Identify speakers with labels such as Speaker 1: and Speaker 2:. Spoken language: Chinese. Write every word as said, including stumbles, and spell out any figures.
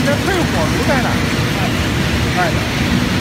Speaker 1: 那退火炉在哪儿？卖的。